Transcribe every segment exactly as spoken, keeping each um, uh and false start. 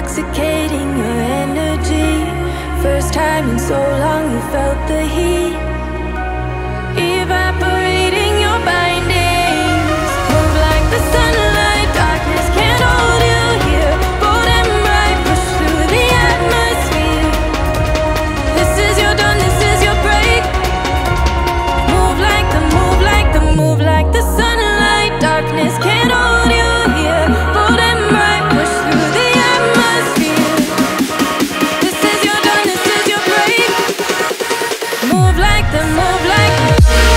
intoxicating your energy. First time in so long you felt the heat evaporating your bindings. Move like the sunlight, darkness can't hold you here. Bold and bright, push through the atmosphere. This is your dawn, this is your break. Move like the, move like the, move like the sunlight, darkness can't hold you here. Bold and bright, push through the atmosphere. This is your dawn, this is your break. Move like the, move like the.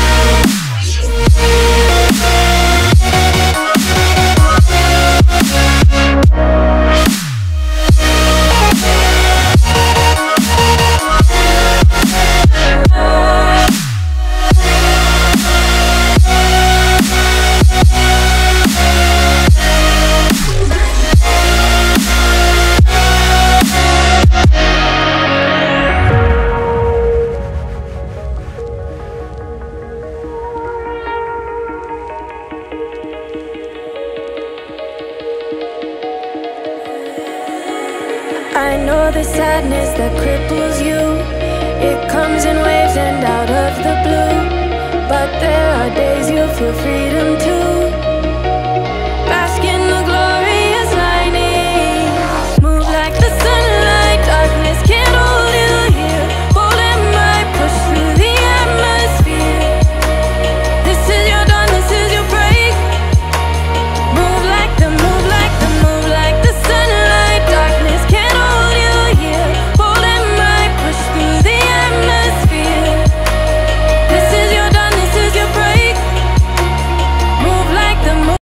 I know the sadness that cripples you. It comes in waves and out of the blue. But there are days you feel free